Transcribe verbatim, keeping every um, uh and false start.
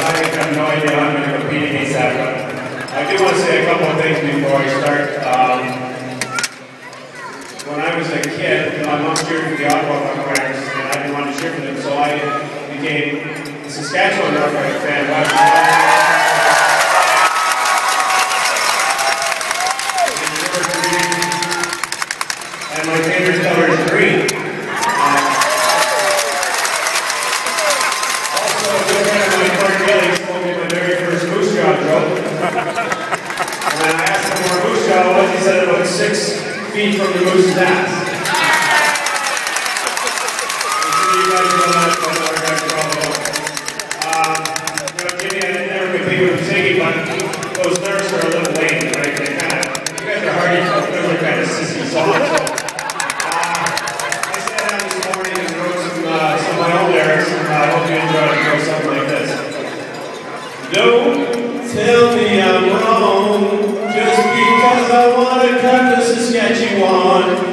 I have no idea how I'm going to compete against that, but I do want to say a couple of things before I start. Um, when I was a kid, my mom cheered for the Ottawa Riders, and I didn't want to cheer for them, so I became a Saskatchewan Roughriders fan. And my favorite color is green. Uh, also, a good friend of mine, Mark Gilly, told me my very first moose jaw joke. And when I asked him where a moose jaw was, he said about six feet from the moose's ass. You guys know that, but Mark actually called it. Um, you know, Jimmy, I never compete with Ziggy, but those lyrics are a little lame, right? They kind of, you guys are hardy, those are kind of sissy songs. I hope you enjoy it. Go something like this. Don't tell me I'm wrong just because I want to come to Saskatchewan.